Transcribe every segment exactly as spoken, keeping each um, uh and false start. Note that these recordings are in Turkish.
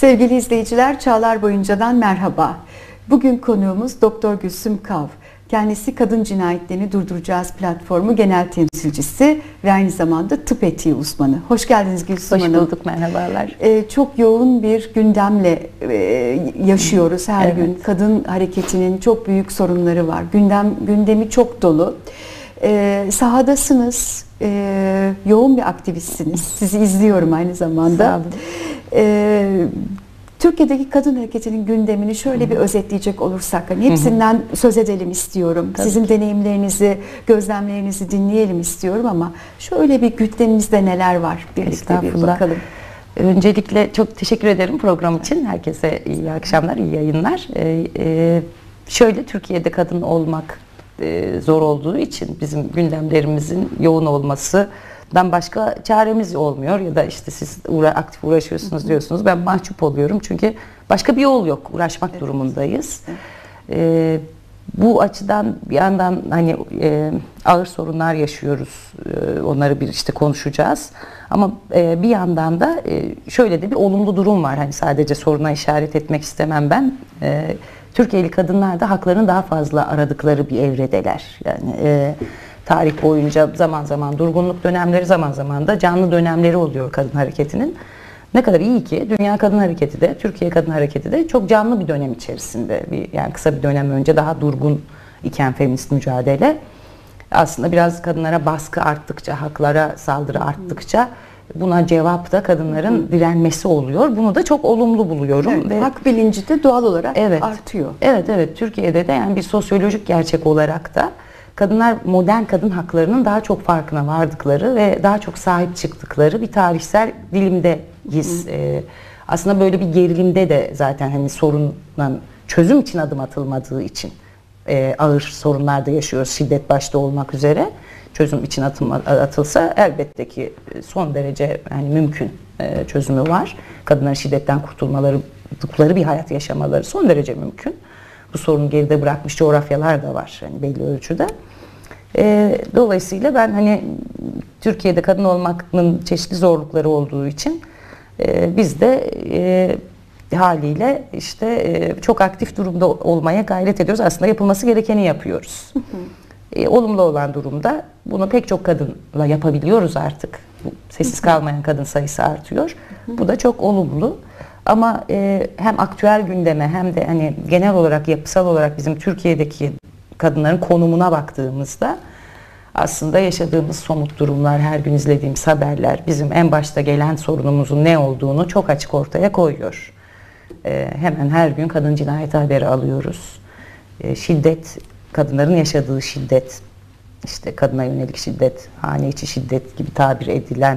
Sevgili izleyiciler, Çağlar Boyunca'dan merhaba. Bugün konuğumuz Doktor Gülsüm Kav. Kendisi Kadın Cinayetlerini Durduracağız platformu genel temsilcisi ve aynı zamanda tıp etiği uzmanı. Hoş geldiniz Gülsüm Hanım. Hoş bulduk, merhabalar. Ee, çok yoğun bir gündemle e, yaşıyoruz her evet. gün. Kadın hareketinin çok büyük sorunları var. Gündem gündemi çok dolu. Ee, sahadasınız, e, yoğun bir aktivistsiniz. Sizi izliyorum aynı zamanda. Sağ olun. Ee, Türkiye'deki kadın hareketinin gündemini şöyle bir özetleyecek olursak, hani hepsinden söz edelim istiyorum. Tabii Sizin ki. deneyimlerinizi, gözlemlerinizi dinleyelim istiyorum ama şöyle bir gündemimizde neler var birlikte bir bakalım. Öncelikle çok teşekkür ederim program için. Herkese iyi akşamlar, iyi yayınlar. Ee, e, şöyle Türkiye'de kadın olmak e, zor olduğu için bizim gündemlerimizin yoğun olması dan başka çaremiz olmuyor ya da işte siz uğra, aktif uğraşıyorsunuz diyorsunuz. Ben mahcup oluyorum çünkü başka bir yol yok. Uğraşmak evet. durumundayız. Evet. Ee, bu açıdan bir yandan hani e, ağır sorunlar yaşıyoruz. E, onları bir işte konuşacağız. Ama e, bir yandan da e, şöyle de bir olumlu durum var. Hani sadece soruna işaret etmek istemem ben. E, Türkiye'li kadınlar da haklarını daha fazla aradıkları bir evredeler. Yani e, tarih boyunca zaman zaman durgunluk dönemleri, zaman zaman da canlı dönemleri oluyor kadın hareketinin. Ne kadar iyi ki Dünya Kadın Hareketi de, Türkiye Kadın Hareketi de çok canlı bir dönem içerisinde. Bir, yani kısa bir dönem önce daha durgun iken feminist mücadele. Aslında biraz kadınlara baskı arttıkça, haklara saldırı arttıkça buna cevap da kadınların direnmesi oluyor. Bunu da çok olumlu buluyorum. Evet, ve hak bilinci de doğal olarak evet, artıyor. Evet, evet. Türkiye'de de yani bir sosyolojik gerçek olarak da kadınlar modern kadın haklarının daha çok farkına vardıkları ve daha çok sahip çıktıkları bir tarihsel dilimdeyiz. Ee, aslında böyle bir gerilimde de zaten hani sorunla çözüm için adım atılmadığı için e, ağır sorunlar da yaşıyoruz. Şiddet başta olmak üzere çözüm için atılma, atılsa elbette ki son derece yani mümkün e, çözümü var. Kadınların şiddetten kurtulmaları, bir hayat yaşamaları son derece mümkün. Bu sorunu geride bırakmış coğrafyalar da var hani belli ölçüde. E, dolayısıyla ben hani Türkiye'de kadın olmanın çeşitli zorlukları olduğu için e, biz de e, haliyle işte e, çok aktif durumda olmaya gayret ediyoruz. Aslında yapılması gerekeni yapıyoruz. Hı hı. E, olumlu olan durumda bunu pek çok kadınla yapabiliyoruz artık. Sessiz kalmayan kadın sayısı artıyor. Hı hı. Bu da çok olumlu. Ama e, hem aktüel gündeme hem de hani genel olarak yapısal olarak bizim Türkiye'deki kadınların konumuna baktığımızda aslında yaşadığımız somut durumlar, her gün izlediğimiz haberler bizim en başta gelen sorunumuzun ne olduğunu çok açık ortaya koyuyor. E, hemen her gün kadın cinayeti haberi alıyoruz. E, şiddet, kadınların yaşadığı şiddet, işte kadına yönelik şiddet, hane içi şiddet gibi tabir edilen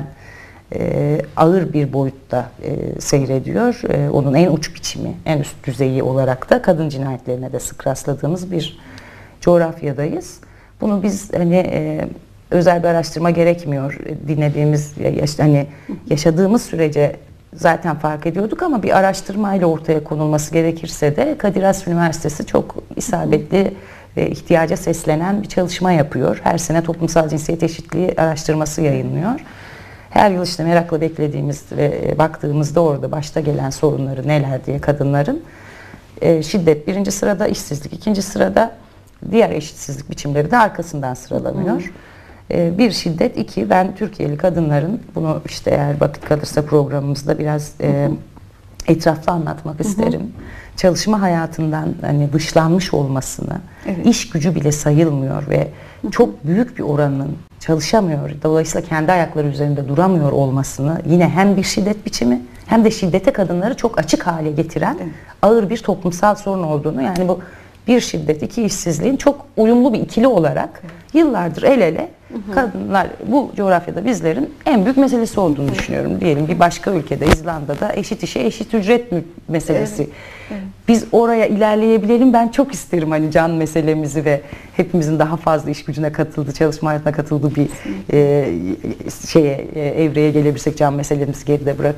E, ağır bir boyutta e, seyrediyor. E, onun en uç biçimi, en üst düzeyi olarak da kadın cinayetlerine de sık rastladığımız bir coğrafyadayız. Bunu biz hani e, özel bir araştırma gerekmiyor. E, dinlediğimiz, yaş, hani yaşadığımız sürece zaten fark ediyorduk ama bir araştırmayla ortaya konulması gerekirse de Kadir Has Üniversitesi çok isabetli ve ihtiyaca seslenen bir çalışma yapıyor. Her sene toplumsal cinsiyet eşitliği araştırması yayınlıyor. Her yıl işte merakla beklediğimiz ve baktığımızda orada başta gelen sorunları neler diye kadınların e, şiddet birinci sırada, işsizlik ikinci sırada, diğer eşitsizlik biçimleri de arkasından sıralanıyor. E, bir şiddet, iki ben Türkiye'li kadınların bunu işte eğer vakit kalırsa programımızda biraz e, etraflı anlatmak isterim. Çalışma hayatından hani dışlanmış olmasını, evet. iş gücü bile sayılmıyor ve çok büyük bir oranın çalışamıyor. Dolayısıyla kendi ayakları üzerinde duramıyor olmasını yine hem bir şiddet biçimi hem de şiddete kadınları çok açık hale getiren evet. ağır bir toplumsal sorun olduğunu, yani bu bir şiddet, iki işsizliğin çok uyumlu bir ikili olarak evet. yıllardır el ele hı hı. kadınlar bu coğrafyada bizlerin en büyük meselesi olduğunu düşünüyorum. Diyelim bir başka ülkede, İzlanda'da eşit işe eşit ücret meselesi. Evet. Evet. Biz oraya ilerleyebilelim. Ben çok isterim hani can meselemizi ve hepimizin daha fazla iş gücüne katıldığı, çalışma hayatına katıldığı bir e, şeye, e, evreye gelebilirsek can meselemizi geride bırakıp.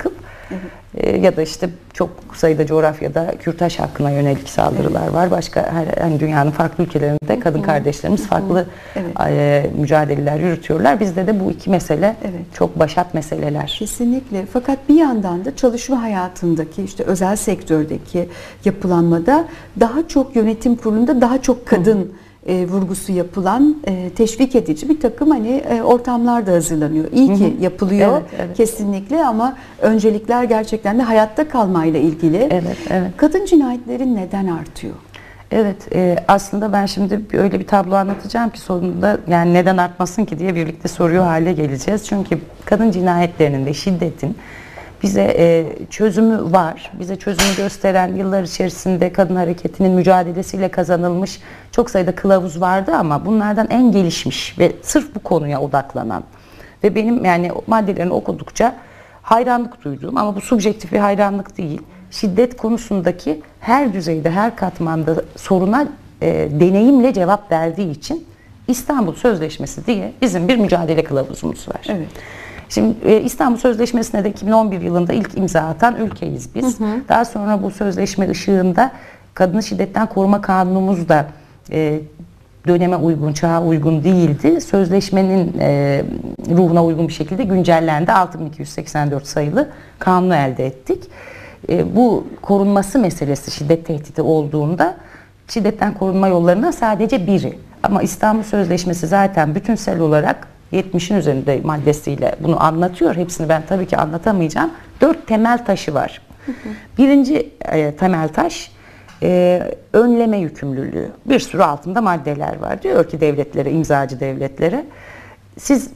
E, ya da işte çok sayıda coğrafyada kürtaj hakkına yönelik saldırılar evet. var. Başka her yani dünyanın farklı ülkelerinde kadın kardeşlerimiz farklı evet. e, mücadeleler yürütüyorlar. Bizde de bu iki mesele evet. çok başat meseleler. Kesinlikle. Fakat bir yandan da çalışma hayatındaki işte özel sektördeki yapılanmada daha çok yönetim kurulunda daha çok kadın Hı. E, vurgusu yapılan e, teşvik edici bir takım hani e, ortamlar da hazırlanıyor. İyi ki hı hı. yapılıyor evet, evet. kesinlikle ama öncelikler gerçekten de hayatta kalmayla ilgili. Evet, evet. Kadın cinayetleri neden artıyor? Evet, e, aslında ben şimdi öyle bir tablo anlatacağım ki sonunda yani neden artmasın ki diye birlikte soruyor hale geleceğiz. Çünkü kadın cinayetlerinin ve şiddetin bize e, çözümü var. Bize çözümü gösteren yıllar içerisinde kadın hareketinin mücadelesiyle kazanılmış çok sayıda kılavuz vardı ama bunlardan en gelişmiş ve sırf bu konuya odaklanan ve benim yani maddelerini okudukça hayranlık duyduğum ama bu subjektif bir hayranlık değil. Şiddet konusundaki her düzeyde, her katmanda soruna e, deneyimle cevap verdiği için İstanbul Sözleşmesi diye bizim bir mücadele kılavuzumuz var. Evet. Şimdi e, İstanbul Sözleşmesi'ne de iki bin on bir yılında ilk imza atan ülkeyiz biz. Hı hı. Daha sonra bu sözleşme ışığında Kadını Şiddetten Koruma Kanunumuz da e, döneme uygun, çağa uygun değildi. Sözleşmenin e, ruhuna uygun bir şekilde güncellendi. altı bin iki yüz seksen dört sayılı kanunu elde ettik. E, bu korunması meselesi şiddet tehdidi olduğunda şiddetten korunma yollarından sadece biri. Ama İstanbul Sözleşmesi zaten bütünsel olarak yetmişin üzerinde maddesiyle bunu anlatıyor. Hepsini ben tabii ki anlatamayacağım. Dört temel taşı var. Hı hı. Birinci e, temel taş e, önleme yükümlülüğü. Bir sürü altında maddeler var. Diyor ki devletlere, imzacı devletlere siz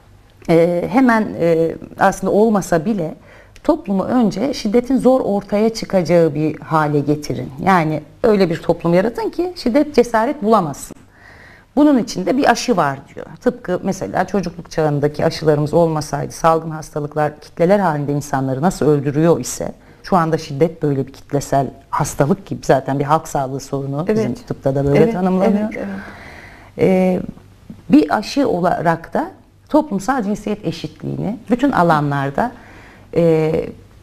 e, hemen e, aslında olmasa bile toplumu önce şiddetin zor ortaya çıkacağı bir hale getirin. Yani öyle bir toplum yaratın ki şiddet cesaret bulamasın. Bunun için de bir aşı var diyor. Tıpkı mesela çocukluk çağındaki aşılarımız olmasaydı salgın hastalıklar kitleler halinde insanları nasıl öldürüyor ise şu anda şiddet böyle bir kitlesel hastalık gibi zaten bir halk sağlığı sorunu evet. bizim tıpta da böyle evet, tanımlanıyor. Evet, evet. Ee, bir aşı olarak da toplumsal cinsiyet eşitliğini bütün alanlarda e,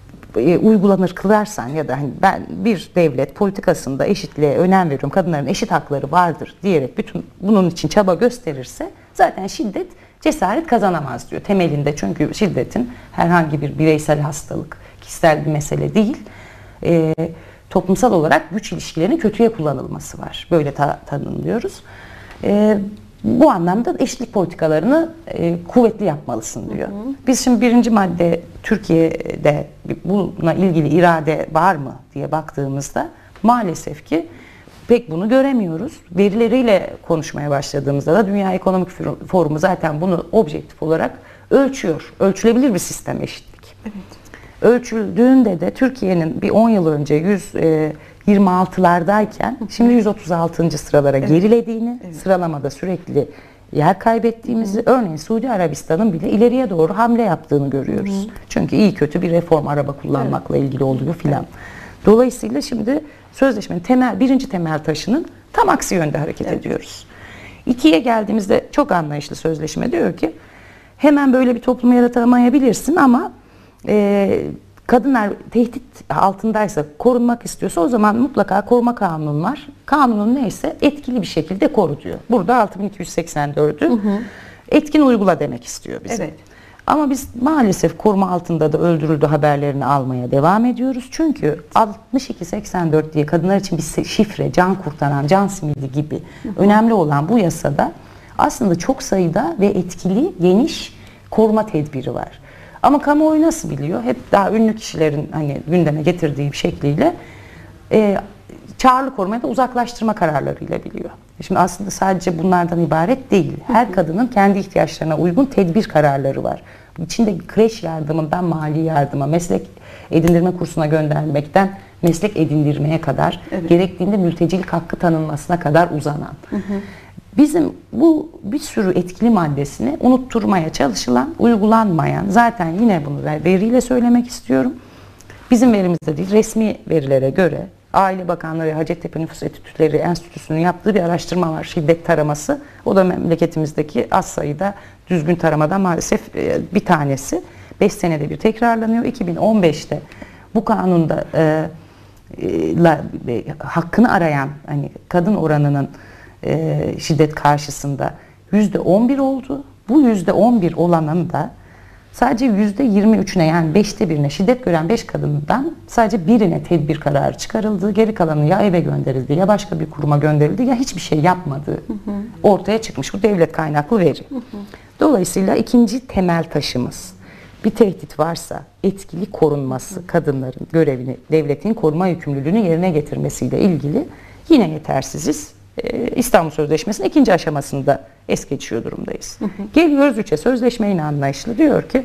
e, uygulanır kılarsan ya da hani ben bir devlet politikasında eşitliğe önem veriyorum, kadınların eşit hakları vardır diyerek bütün bunun için çaba gösterirse zaten şiddet cesaret kazanamaz diyor temelinde. Çünkü şiddetin herhangi bir bireysel hastalık, kişisel bir mesele değil, e, toplumsal olarak güç ilişkilerinin kötüye kullanılması var. Böyle ta tanımlıyoruz. E, Bu anlamda eşitlik politikalarını e, kuvvetli yapmalısın diyor. Hı hı. Biz şimdi birinci madde Türkiye'de buna ilgili irade var mı diye baktığımızda maalesef ki pek bunu göremiyoruz. Verileriyle konuşmaya başladığımızda da Dünya Ekonomik Forumu zaten bunu objektif olarak ölçüyor. Ölçülebilir bir sistem eşitlik. Evet. Ölçüldüğünde de Türkiye'nin bir on yıl önce yüz yirmi altılardayken şimdi yüz otuz altıncı sıralara evet. gerilediğini, evet. sıralamada sürekli yer kaybettiğimizi, Hı-hı. örneğin Suudi Arabistan'ın bile ileriye doğru hamle yaptığını görüyoruz. Hı-hı. Çünkü iyi kötü bir reform araba kullanmakla evet. ilgili oluyor filan. Evet. Dolayısıyla şimdi sözleşmenin temel birinci temel taşının tam aksi yönde hareket evet. ediyoruz. İkiye geldiğimizde çok anlayışlı sözleşme diyor ki hemen böyle bir toplum yaratamayabilirsin ama e, kadınlar tehdit altındaysa, korunmak istiyorsa o zaman mutlaka koruma kanunu var. Kanunun neyse etkili bir şekilde koru diyor. Burada altı bin iki yüz seksen dördü hı hı. etkin uygula demek istiyor bize. Evet. Ama biz maalesef koruma altında da öldürüldü haberlerini almaya devam ediyoruz. Çünkü altmış iki seksen dört diye kadınlar için bir şifre, can kurtaran, can simidi gibi hı hı. önemli olan bu yasada aslında çok sayıda ve etkili, geniş koruma tedbiri var. Ama kamuoyu nasıl biliyor? Hep daha ünlü kişilerin hani gündeme getirdiği bir şekliyle e, çağrılı korumaya da uzaklaştırma kararlarıyla biliyor. Şimdi aslında sadece bunlardan ibaret değil. Her kadının kendi ihtiyaçlarına uygun tedbir kararları var. İçinde kreş yardımından mali yardıma, meslek edindirme kursuna göndermekten meslek edindirmeye kadar, evet. gerektiğinde mültecilik hakkı tanınmasına kadar uzanan. Hı hı. Bizim bu bir sürü etkili maddesini unutturmaya çalışılan, uygulanmayan, zaten yine bunu veriyle söylemek istiyorum. Bizim verimizde değil, resmi verilere göre Aile Bakanlığı ve Hacettepe Nüfus Etütleri Enstitüsü'nün yaptığı bir araştırma var, şiddet taraması. O da memleketimizdeki az sayıda düzgün taramadan maalesef bir tanesi. beş senede bir tekrarlanıyor. iki bin on beşte bu kanunda e, la, e, hakkını arayan hani kadın oranının e, şiddet karşısında yüzde on bir oldu. Bu yüzde on bir olanın da sadece yüzde yirmi üçüne, yani beşte birine, şiddet gören beş kadından sadece birine tedbir kararı çıkarıldı. Geri kalanı ya eve gönderildi, ya başka bir kuruma gönderildi, ya hiçbir şey yapmadığı hı hı. ortaya çıkmış. Bu devlet kaynaklı veri. Hı hı. Dolayısıyla ikinci temel taşımız, bir tehdit varsa etkili korunması, kadınların görevini, devletin koruma yükümlülüğünü yerine getirmesiyle ilgili yine yetersiziz. Ee, İstanbul Sözleşmesi'nin ikinci aşamasında es geçiyor durumdayız. Hı hı. Geliyoruz üçe, sözleşme yine anlayışlı. Diyor ki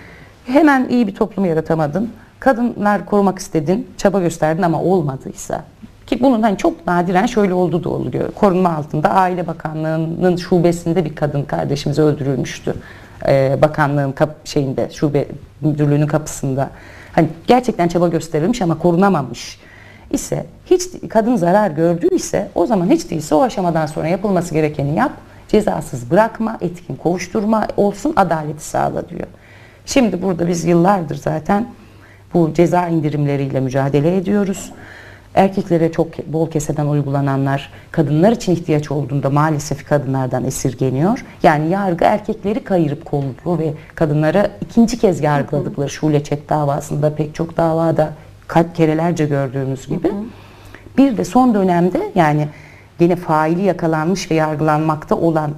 hemen iyi bir toplum yaratamadın, kadınlar korumak istedin, çaba gösterdin ama olmadıysa, ki bunun hani çok nadiren şöyle olduğu da oluyor. Korunma altında Aile Bakanlığı'nın şubesinde bir kadın kardeşimiz öldürülmüştü. Ee, bakanlığın kap şeyinde, şube müdürlüğünün kapısında. Hani gerçekten çaba gösterilmiş ama korunamamış ise, hiç kadın zarar gördüyse, o zaman hiç değilse o aşamadan sonra yapılması gerekeni yap, cezasız bırakma, etkin kovuşturma olsun, adaleti sağla diyor. Şimdi burada biz yıllardır zaten bu ceza indirimleriyle mücadele ediyoruz. Erkeklere çok bol keseden uygulananlar kadınlar için ihtiyaç olduğunda maalesef kadınlardan esirgeniyor. Yani yargı erkekleri kayırıp kolluyor ve kadınlara ikinci kez yargıladıkları Şule Çet davasında, pek çok davada kerelerce gördüğümüz gibi. Hı hı. Bir de son dönemde, yani yine faili yakalanmış ve yargılanmakta olan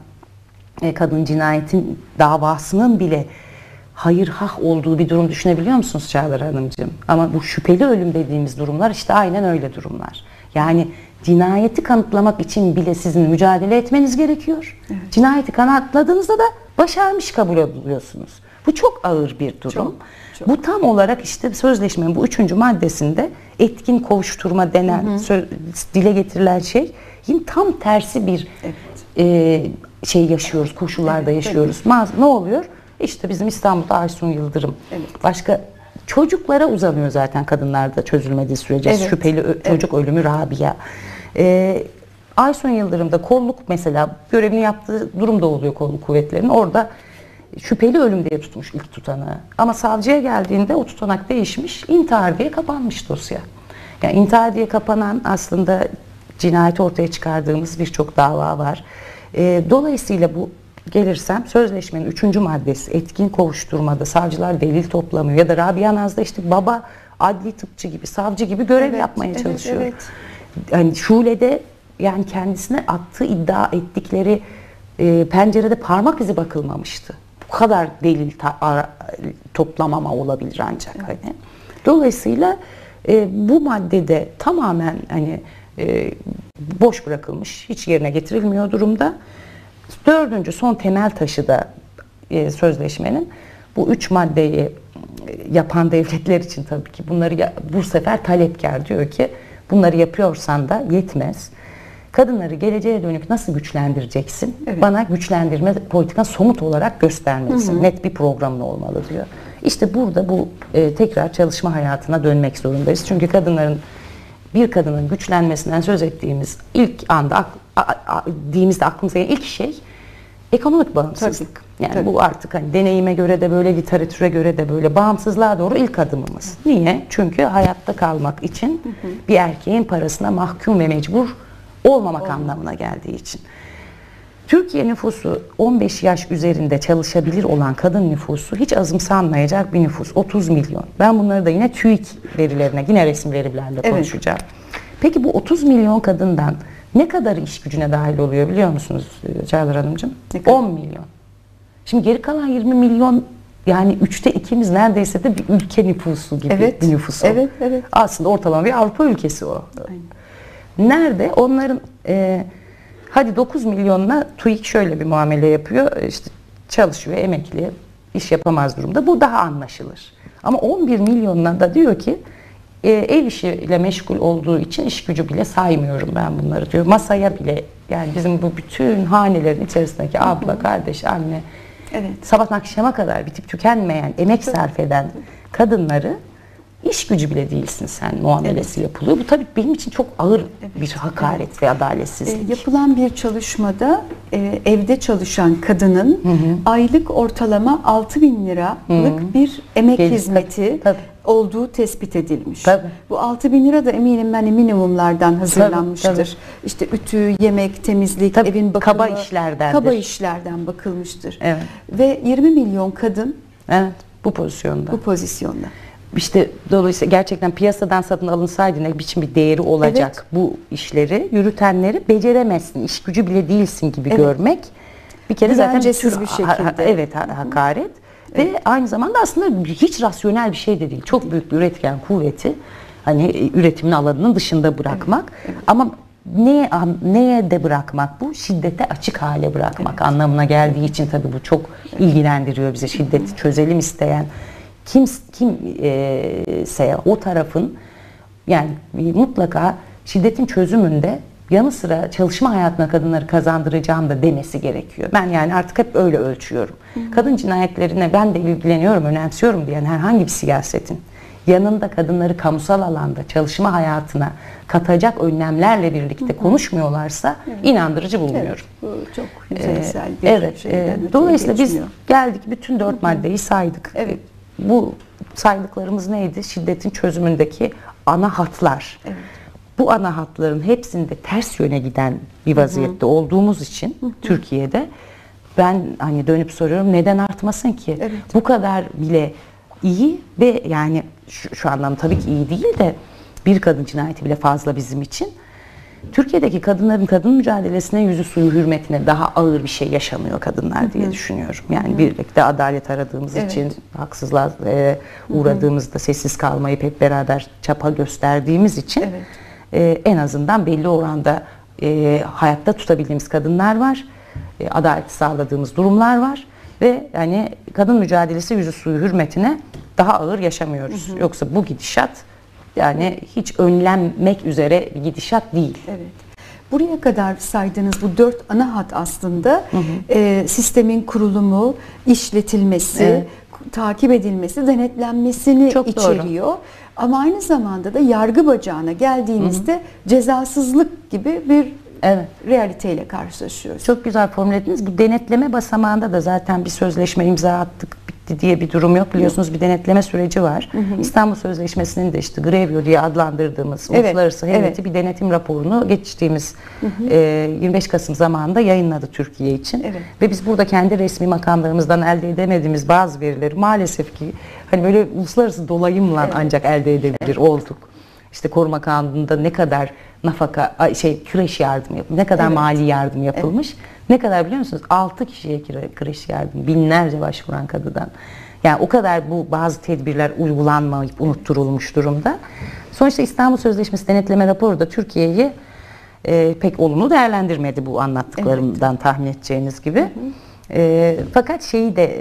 e, kadın cinayetin davasının bile hayır hah olduğu bir durum düşünebiliyor musunuz Çağlar Hanımcığım? Ama bu şüpheli ölüm dediğimiz durumlar işte aynen öyle durumlar. Yani cinayeti kanıtlamak için bile sizin mücadele etmeniz gerekiyor. Evet. Cinayeti kanıtladığınızda da başarmış kabul ediyorsunuz. Bu çok ağır bir durum. Çok, çok. Bu tam olarak işte sözleşmenin bu üçüncü maddesinde etkin kovuşturma denen, hı hı. Söz, dile getirilen şey yine tam tersi bir evet. e, şey yaşıyoruz, koşullarda evet, yaşıyoruz. Evet. Ne oluyor? İşte bizim İstanbul'da Aysun Yıldırım. Evet. Başka çocuklara uzanıyor zaten kadınlarda çözülmediği sürece. Evet. Şüpheli evet. çocuk ölümü Rabia. Ee, Aysun Yıldırım'da kolluk mesela görevini yaptığı durumda oluyor kolluk kuvvetlerinin. Orada şüpheli ölüm diye tutmuş ilk tutanağı. Ama savcıya geldiğinde o tutanak değişmiş. İntihar diye kapanmış dosya. Yani intihar diye kapanan, aslında cinayeti ortaya çıkardığımız birçok dava var. Ee, dolayısıyla bu gelirsem sözleşmenin üçüncü maddesi etkin kovuşturmada savcılar delil toplamıyor ya da Rabia Naz'da işte baba adli tıpçı gibi, savcı gibi görev evet, yapmaya evet, çalışıyor. Evet. Yani Şule'de yani kendisine attığı iddia ettikleri e, pencerede parmak izi bakılmamıştı. Bu kadar delil ara, toplamama olabilir ancak. Evet. Hani. Dolayısıyla e, bu maddede tamamen hani e, boş bırakılmış, hiç yerine getirilmiyor durumda. Dördüncü son temel taşı da e, sözleşmenin bu üç maddeyi e, yapan devletler için tabii ki bunları ya, bu sefer talepkar, diyor ki bunları yapıyorsan da yetmez. Kadınları geleceğe dönük nasıl güçlendireceksin? Evet. Bana güçlendirme politikan somut olarak göstermelisin. Hı hı. Net bir programın olmalı diyor. İşte burada bu e, tekrar çalışma hayatına dönmek zorundayız. Çünkü kadınların, bir kadının güçlenmesinden söz ettiğimiz ilk anda dediğimizde aklımıza gelen ilk şey ekonomik bağımsızlık. Tabii, yani tabii. Bu artık hani deneyime göre de böyle, literatüre göre de böyle, bağımsızlığa doğru ilk adımımız. Hı. Niye? Çünkü hayatta kalmak için hı hı. bir erkeğin parasına mahkum ve mecbur olmamak Olmaz. anlamına geldiği için. Türkiye nüfusu on beş yaş üzerinde çalışabilir olan kadın nüfusu hiç azımsanmayacak bir nüfus. otuz milyon. Ben bunları da yine TÜİK verilerine, yine resim verilerle evet. konuşacağım. Peki bu otuz milyon kadından ne kadar iş gücüne dahil oluyor biliyor musunuz Çağlar Hanımcığım? on milyon. Şimdi geri kalan yirmi milyon, yani üçte ikimiz neredeyse de bir ülke nüfusu gibi evet. bir nüfus o. Evet, evet. Aslında ortalama bir Avrupa ülkesi o. Aynen. Nerede? Onların e, hadi dokuz milyonuna TÜİK şöyle bir muamele yapıyor. İşte çalışıyor, emekli, iş yapamaz durumda. Bu daha anlaşılır. Ama on bir milyonuna da diyor ki e, ev işiyle meşgul olduğu için iş gücü bile saymıyorum ben bunları diyor. Masaya bile, yani bizim bu bütün hanelerin içerisindeki abla, kardeş, anne, evet. sabah akşama kadar bitip tükenmeyen, emek sarf eden kadınları iş gücü bile değilsin sen muamelesi evet. yapılıyor. Bu tabii benim için çok ağır evet. bir hakaret evet. ve adaletsizlik. E, yapılan bir çalışmada e, evde çalışan kadının hı hı. aylık ortalama altı bin liralık hı hı. bir emek Gelir, hizmeti tabii, tabii. olduğu tespit edilmiş. Tabii. Bu altı bin lira da eminim hani minimumlardan hazırlanmıştır. Tabii, tabii. İşte ütü, yemek, temizlik, tabii, evin bakımı, kaba işlerden, kaba işlerden bakılmıştır. Evet. Ve yirmi milyon kadın evet, bu pozisyonda. Bu pozisyonda. İşte dolayısıyla gerçekten piyasadan satın alınsaydı ne biçim bir değeri olacak evet. bu işleri yürütenleri beceremezsin, iş gücü bile değilsin gibi evet. görmek bir kere zaten bir tür, bir şekilde. Ha, evet hakaret evet. ve aynı zamanda aslında hiç rasyonel bir şey de değil. Çok değil. Büyük bir üretken kuvveti hani üretimin alanının dışında bırakmak evet. Evet. ama neye, neye de bırakmak bu? Şiddete açık hale bırakmak evet. anlamına geldiği için tabii bu çok evet. ilgilendiriyor bizi. Şiddeti çözelim isteyen kim kimse o tarafın yani mutlaka şiddetin çözümünde yanı sıra çalışma hayatına kadınları kazandıracağım da demesi gerekiyor. Ben yani artık hep öyle ölçüyorum. Hı hı. Kadın cinayetlerine ben de ilgileniyorum, önemsiyorum diyen herhangi bir siyasetin yanında kadınları kamusal alanda çalışma hayatına katacak önlemlerle birlikte hı hı. konuşmuyorlarsa evet. inandırıcı bulmuyorum. Evet, bu çok yüzeysel bir evet, şeyden e, Dolayısıyla geçmiyor. Biz geldik bütün dört hı hı. maddeyi saydık. Evet. Bu saydıklarımız neydi? Şiddetin çözümündeki ana hatlar. Evet. Bu ana hatların hepsinde ters yöne giden bir vaziyette hı hı. olduğumuz için hı hı. Türkiye'de ben hani dönüp soruyorum neden artmasın ki? Evet. Bu kadar bile iyi ve yani şu, şu anlamda tabii ki iyi değil de bir kadın cinayeti bile fazla bizim için. Türkiye'deki kadınların kadın mücadelesine, yüzü suyu hürmetine daha ağır bir şey yaşamıyor kadınlar diye hı hı. düşünüyorum. Yani hı hı. birlikte adalet aradığımız evet. için, haksızlığa e, uğradığımızda sessiz kalmayıp hep beraber çaba gösterdiğimiz için evet. e, en azından belli oranda e, hayatta tutabildiğimiz kadınlar var. E, adalet sağladığımız durumlar var ve yani kadın mücadelesi, yüzü suyu hürmetine daha ağır yaşamıyoruz. Hı hı. Yoksa bu gidişat yani hiç önlenmek üzere bir gidişat değil. Evet. Buraya kadar saydığınız bu dört ana hat aslında hı hı. E, sistemin kurulumu, işletilmesi, evet. takip edilmesi, denetlenmesini çok içeriyor. Doğru. Ama aynı zamanda da yargı bacağına geldiğimizde hı hı. cezasızlık gibi bir evet. realiteyle karşılaşıyoruz. Çok güzel formüle ettiniz. Bu denetleme basamağında da zaten bir sözleşme imza attık diye bir durum yok. Biliyorsunuz bir denetleme süreci var. Hı hı. İstanbul Sözleşmesi'nin de işte Grevio diye adlandırdığımız evet, uluslararası heyeti evet. bir denetim raporunu geçtiğimiz hı hı. E, yirmi beş Kasım zamanında yayınladı Türkiye için. Evet. Ve biz burada kendi resmi makamlarımızdan elde edemediğimiz bazı verileri maalesef ki hani böyle uluslararası dolayımla evet. ancak elde edebilir evet. olduk. İşte koruma kanununda ne kadar nafaka şey kreş yardım yapılmış, ne kadar evet. mali yardım yapılmış. Evet. Ne kadar biliyor musunuz? altı kişiye kreş yardım, binlerce başvuran kadından. Yani o kadar bu bazı tedbirler uygulanmayıp unutturulmuş durumda. Sonuçta İstanbul Sözleşmesi denetleme raporu da Türkiye'yi e, pek olumlu değerlendirmedi bu anlattıklarımdan evet. tahmin edeceğiniz gibi. Hı hı. E, fakat şeyi de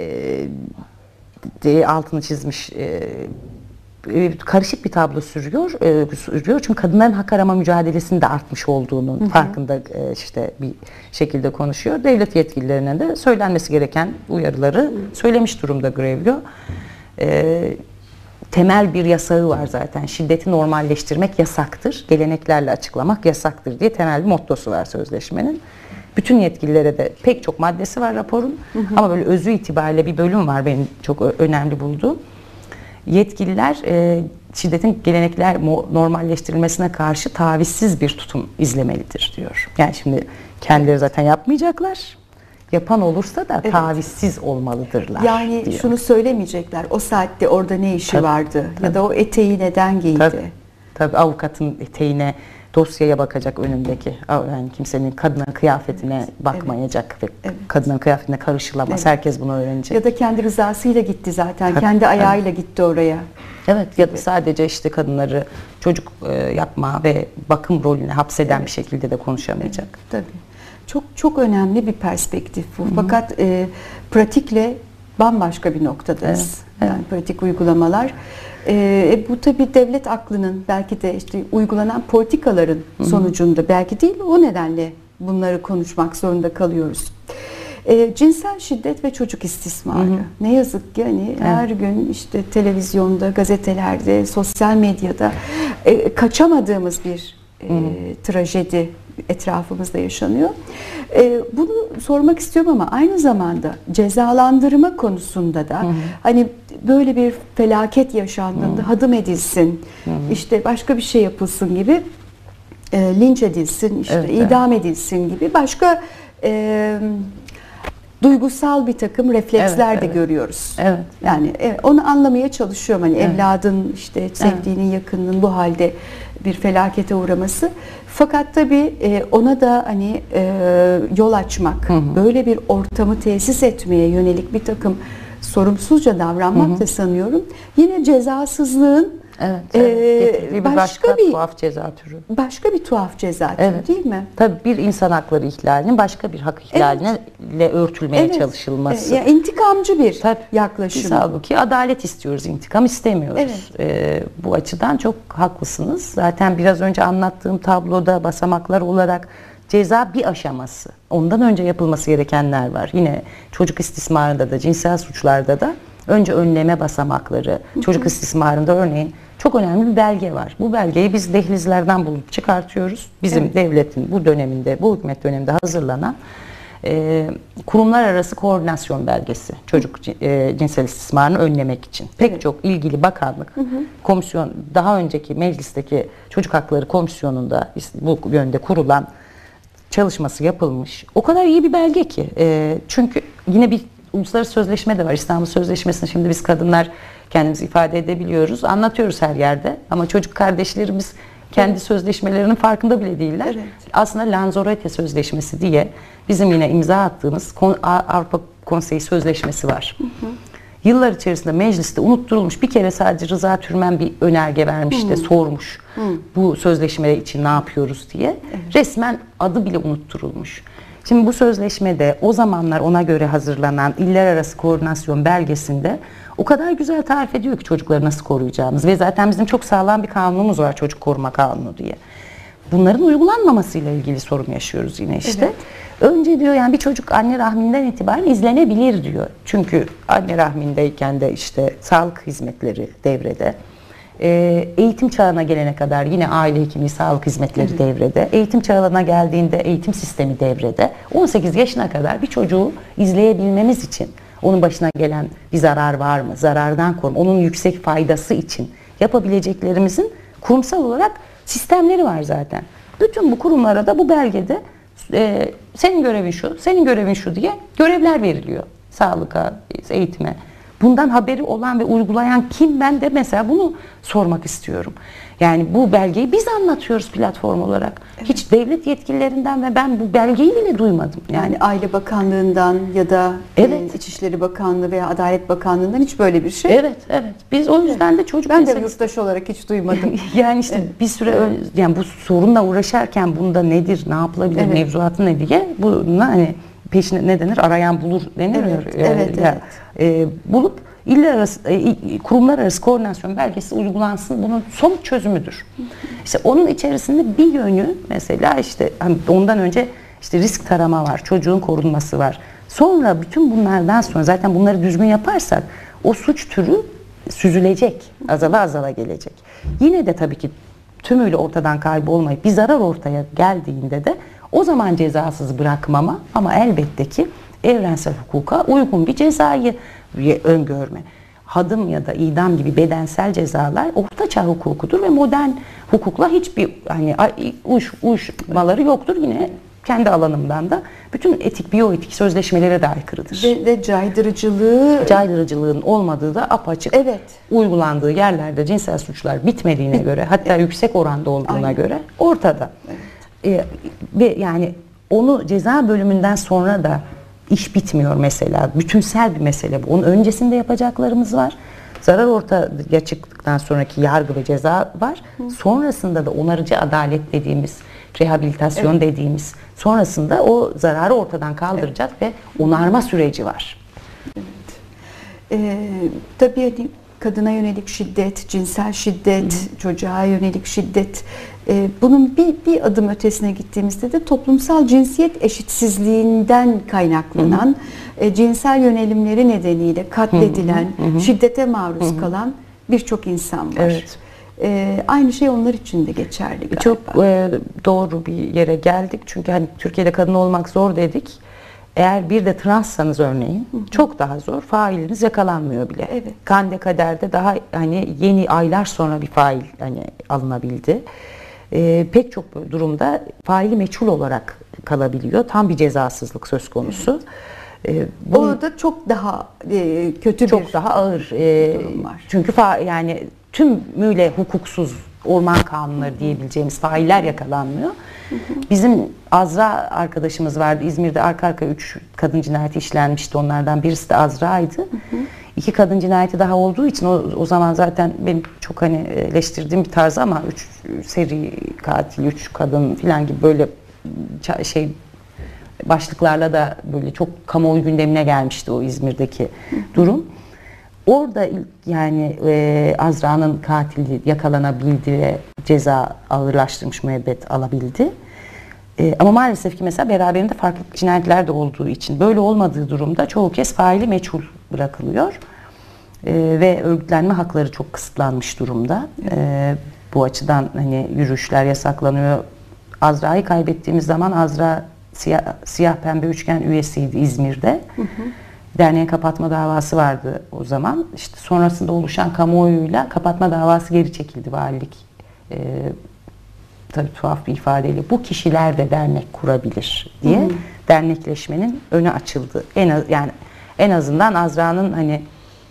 e, altını çizmiş e, karışık bir tablo sürüyor, e, sürüyor. Çünkü kadınların hak arama mücadelesinin de artmış olduğunun hı hı. farkında e, işte bir şekilde konuşuyor. Devlet yetkililerine de söylenmesi gereken uyarıları hı. söylemiş durumda Grevio. E, temel bir yasağı var zaten. Şiddeti normalleştirmek yasaktır. Geleneklerle açıklamak yasaktır diye temel bir mottosu var sözleşmenin. Bütün yetkililere de pek çok maddesi var raporun. Hı hı. Ama böyle özü itibariyle bir bölüm var benim çok önemli bulduğum. Yetkililer e, şiddetin gelenekler normalleştirilmesine karşı tavizsiz bir tutum izlemelidir diyor. Yani şimdi kendileri zaten yapmayacaklar. Yapan olursa da evet. tavizsiz olmalıdırlar yani diyor. Şunu söylemeyecekler. O saatte orada ne işi tabii, vardı? Tabii. Ya da o eteği neden giydi? Tabii, tabii avukatın eteğine, dosyaya bakacak önündeki. Yani kimsenin kadının kıyafetine evet. bakmayacak evet. ve evet. kadının kıyafetine karışılamaz. Evet. Herkes bunu öğrenecek. Ya da kendi rızasıyla gitti zaten. Tabii, kendi ayağıyla tabii. gitti oraya. Evet ya da sadece işte kadınları çocuk e, yapma ve bakım rolüne hapseden evet. bir şekilde de konuşamayacak. Evet, tabii. Çok çok önemli bir perspektif bu. Hı-hı. Fakat e, pratikle bambaşka bir noktadayız. Evet. Yani evet. pratik uygulamalar. E, bu tabii devlet aklının belki de işte uygulanan politikaların Hı-hı. sonucunda belki değil o nedenle bunları konuşmak zorunda kalıyoruz. E, cinsel şiddet ve çocuk istismarı. Hı hı. Ne yazık ki hani evet. her gün işte televizyonda, gazetelerde, sosyal medyada e, kaçamadığımız bir e, trajedi etrafımızda yaşanıyor. E, bunu sormak istiyorum ama aynı zamanda cezalandırma konusunda da hı hı. hani böyle bir felaket yaşandığında hı. hadım edilsin, hı hı. işte başka bir şey yapılsın gibi, e, linç edilsin, işte evet, idam evet. edilsin gibi başka e, duygusal bir takım refleksler evet, de evet. görüyoruz. Evet. Yani evet, onu anlamaya çalışıyorum. Hani evet. evladın işte sevdiğinin, evet. yakınının bu halde bir felakete uğraması. Fakat tabii ona da hani yol açmak, hı hı. böyle bir ortamı tesis etmeye yönelik bir takım sorumsuzca davranmak hı hı. da sanıyorum yine cezasızlığın evet, evet. Ee, başka, başka bir tuhaf ceza türü. Başka bir tuhaf ceza türü evet. değil mi? Tabii bir insan hakları ihlalinin başka bir hak ihlaline evet. örtülmeye evet. çalışılması. Yani intikamcı bir Tabii. yaklaşım. Biz halbuki adalet istiyoruz, intikam istemiyoruz. Evet. Ee, bu açıdan çok haklısınız. Zaten biraz önce anlattığım tabloda basamaklar olarak ceza bir aşaması. Ondan önce yapılması gerekenler var. Yine çocuk istismarında da, cinsel suçlarda da önce önleme basamakları, hı hı. çocuk istismarında örneğin çok önemli bir belge var. Bu belgeyi biz dehlizlerden bulup çıkartıyoruz. Bizim evet. devletin bu döneminde, bu hükümet döneminde hazırlanan e, kurumlar arası koordinasyon belgesi. Çocuk e, cinsel istismarını önlemek için. Pek evet. çok ilgili bakanlık, hı hı. komisyon, daha önceki meclisteki Çocuk Hakları Komisyonu'nda bu yönde kurulan çalışması yapılmış. O kadar iyi bir belge ki. E, çünkü yine bir uluslararası sözleşme de var. İstanbul Sözleşmesi'ni şimdi biz kadınlar kendimizi ifade edebiliyoruz. Anlatıyoruz her yerde. Ama çocuk kardeşlerimiz kendi evet. sözleşmelerinin farkında bile değiller. Evet. Aslında Lanzarote Sözleşmesi diye bizim yine imza attığımız Avrupa Konseyi Sözleşmesi var. Hı hı. Yıllar içerisinde mecliste unutturulmuş. Bir kere sadece Rıza Türmen bir önerge vermiş de sormuş. Hı. Bu sözleşme için ne yapıyoruz diye. Evet. Resmen adı bile unutturulmuş. Şimdi bu sözleşmede o zamanlar ona göre hazırlanan iller arası koordinasyon belgesinde o kadar güzel tarif ediyor ki çocukları nasıl koruyacağımız ve zaten bizim çok sağlam bir kanunumuz var, çocuk koruma kanunu diye. Bunların uygulanmamasıyla ilgili sorun yaşıyoruz yine işte. Evet. Önce diyor yani bir çocuk anne rahminden itibaren izlenebilir diyor. Çünkü anne rahmindeyken de işte sağlık hizmetleri devrede. Eğitim çağına gelene kadar yine aile hekimliği, sağlık hizmetleri evet. devrede. Eğitim çağına geldiğinde eğitim sistemi devrede. on sekiz yaşına kadar bir çocuğu izleyebilmemiz için onun başına gelen bir zarar var mı? Zarardan koruma, onun yüksek faydası için yapabileceklerimizin kurumsal olarak sistemleri var zaten. Bütün bu kurumlara da bu belgede e, senin görevin şu, senin görevin şu diye görevler veriliyor. Sağlığa, eğitime. Bundan haberi olan ve uygulayan kim? Ben de mesela bunu sormak istiyorum. Yani bu belgeyi biz anlatıyoruz platform olarak. Evet. Hiç devlet yetkililerinden ve ben bu belgeyi bile duymadım. Yani, yani Aile Bakanlığı'ndan ya da evet. İçişleri Bakanlığı veya Adalet Bakanlığı'ndan hiç böyle bir şey. Evet, evet. Biz o yüzden de çocuk ben de yurttaş olarak hiç duymadım. Yani işte evet. bir süre evet. yani bu sorunla uğraşırken bunda nedir, ne yapılabilir, evet. mevzuatı ne diye bunu hani peşine ne denir? Arayan bulur denir. Evet, yani, evet, yani, evet. E, bulup iller arası, e, kurumlar arası koordinasyon belgesi uygulansın. Bunun son çözümüdür. İşte onun içerisinde bir yönü mesela işte hani ondan önce işte risk tarama var, çocuğun korunması var. Sonra bütün bunlardan sonra zaten bunları düzgün yaparsak o suç türü süzülecek, azala azala gelecek. Yine de tabii ki tümüyle ortadan kaybolmayıp bir zarar ortaya geldiğinde de o zaman cezasız bırakmama ama elbette ki evrensel hukuka uygun bir cezayı öngörme. Hadım ya da idam gibi bedensel cezalar ortaçağ hukukudur ve modern hukukla hiçbir hani uş, uyuşmaları yoktur. Yine kendi alanımdan da bütün etik, biyoetik sözleşmelere de aykırıdır. Ve, ve caydırıcılığı... Caydırıcılığın olmadığı da apaçık. Evet. Uygulandığı yerlerde cinsel suçlar bitmediğine göre, hatta evet. yüksek oranda olduğuna Aynen. göre ortada. Evet. Ee, ve yani onu ceza bölümünden sonra da iş bitmiyor mesela. Bütünsel bir mesele bu. Onun öncesinde yapacaklarımız var. Zarar ortaya çıktıktan sonraki yargı ve ceza var. Hı. Sonrasında da onarıcı adalet dediğimiz, rehabilitasyon evet. dediğimiz, sonrasında o zararı ortadan kaldıracak evet. ve onarma süreci var. Evet. Ee, tabii kadına yönelik şiddet, cinsel şiddet, Hı. çocuğa yönelik şiddet E, bunun bir, bir adım ötesine gittiğimizde de toplumsal cinsiyet eşitsizliğinden kaynaklanan, hı hı. E, cinsel yönelimleri nedeniyle katledilen, hı hı. şiddete maruz hı hı. kalan birçok insan var. Evet. E, aynı şey onlar için de geçerli galiba. Çok e, doğru bir yere geldik. Çünkü hani Türkiye'de kadın olmak zor dedik. Eğer bir de transsanız örneğin, hı hı. çok daha zor. Failiniz yakalanmıyor bile. Evet. Kande Kader'de daha hani yeni aylar sonra bir fail hani alınabildi. E, pek çok durumda faili meçhul olarak kalabiliyor. Tam bir cezasızlık söz konusu. Evet. E, Orada çok daha e, kötü çok bir daha ağır e, durum var. Çünkü fa yani tümüyle hukuksuz orman kanunları diyebileceğimiz failler yakalanmıyor. Hı hı. Bizim Azra arkadaşımız vardı. İzmir'de arka arka üç kadın cinayeti işlenmişti. Onlardan birisi de Azra'ydı. Hı hı. İki kadın cinayeti daha olduğu için o, o zaman zaten benim çok hani eleştirdiğim bir tarz ama üç seri katil, üç kadın falan gibi böyle şey başlıklarla da böyle çok kamuoyu gündemine gelmişti o İzmir'deki hı hı. durum. Orada yani e, Azra'nın katili yakalanabildi ve ceza ağırlaştırmış müebbet alabildi. E, ama maalesef ki mesela beraberinde farklı cinayetler de olduğu için böyle olmadığı durumda çoğu kez faili meçhul bırakılıyor. E, ve örgütlenme hakları çok kısıtlanmış durumda. E, bu açıdan hani yürüyüşler yasaklanıyor. Azra'yı kaybettiğimiz zaman Azra siyah, siyah pembe üçgen üyesiydi İzmir'de. Hı hı. Derneğin kapatma davası vardı o zaman. İşte sonrasında oluşan kamuoyuyla kapatma davası geri çekildi valilik. Ee, tabii tuhaf bir ifadeyle bu kişiler de dernek kurabilir diye hı hı. dernekleşmenin önü açıldı. En az, yani en azından Azra'nın hani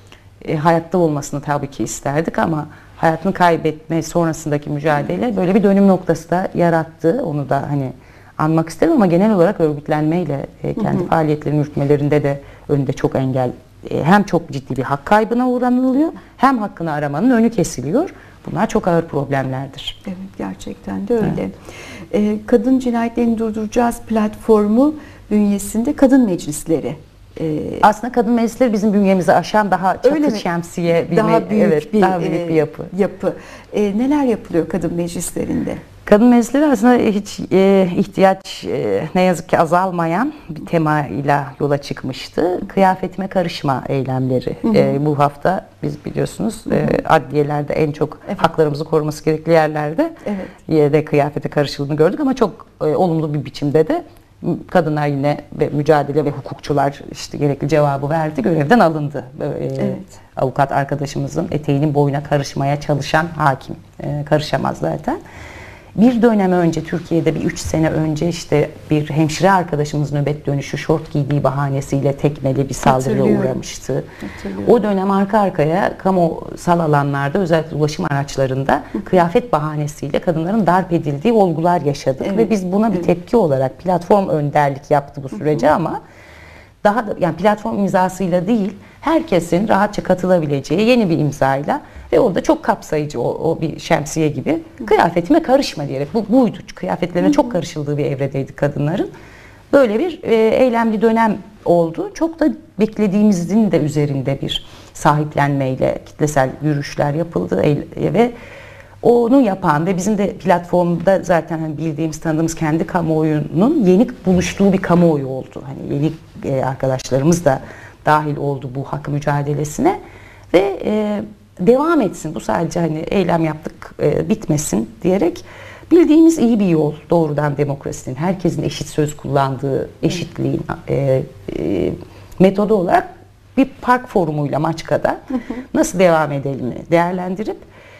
e, hayatta olmasını tabii ki isterdik ama hayatını kaybetme sonrasındaki mücadele böyle bir dönüm noktası da yarattı. Onu da hani anmak isterim ama genel olarak örgütlenmeyle e, kendi hı hı. faaliyetlerin yürütmelerinde de önünde çok engel, e, hem çok ciddi bir hak kaybına uğranılıyor hem hakkını aramanın önü kesiliyor. Bunlar çok ağır problemlerdir. Evet, gerçekten de öyle. Evet. E, kadın cinayetlerini durduracağız platformu bünyesinde kadın meclisleri. E, Aslında kadın meclisleri bizim bünyemizi aşan daha çatı şemsiye bir, daha büyük evet, bir, daha büyük bir yapı. yapı. E, neler yapılıyor kadın meclislerinde? Kadın meclisleri aslında hiç e, ihtiyaç e, ne yazık ki azalmayan bir temayla yola çıkmıştı. Kıyafetime karışma eylemleri. Hı hı. E, bu hafta biz biliyorsunuz hı hı. E, adliyelerde en çok evet. haklarımızı koruması gerekli yerlerde evet. yerde kıyafete karışıldığını gördük ama çok e, olumlu bir biçimde de kadınlar yine ve mücadele ve hukukçular işte gerekli cevabı verdi, görevden alındı. E, evet. Avukat arkadaşımızın eteğinin boyuna karışmaya çalışan hakim e, karışamaz zaten. Bir dönem önce Türkiye'de bir üç sene önce işte bir hemşire arkadaşımız nöbet dönüşü şort giydiği bahanesiyle tekmeli bir saldırıya uğramıştı. O dönem arka arkaya kamusal alanlarda özellikle ulaşım araçlarında kıyafet bahanesiyle kadınların darp edildiği olgular yaşadık. Evet. Ve biz buna bir evet. tepki olarak platform önderlik yaptı bu sürece hı hı. ama daha da yani platform imzasıyla değil herkesin rahatça katılabileceği yeni bir imzayla ve orada çok kapsayıcı o, o bir şemsiye gibi kıyafetime karışma diyerek bu buydu. Kıyafetlerine çok karışıldığı bir evredeydi kadınların. Böyle bir e, eylemli dönem oldu. Çok da beklediğimizin de üzerinde bir sahiplenmeyle kitlesel yürüyüşler yapıldı e, ve onu yapan ve bizim de platformda zaten hani bildiğimiz, tanıdığımız kendi kamuoyunun yeni buluştuğu bir kamuoyu oldu. Hani yeni e, arkadaşlarımız da dahil oldu bu hak mücadelesine ve e, devam etsin. Bu sadece hani eylem yaptık e, bitmesin diyerek bildiğimiz iyi bir yol doğrudan demokrasinin, herkesin eşit söz kullandığı eşitliğin e, e, metodu olarak bir park forumuyla Maçka'da nasıl devam edelim değerlendirip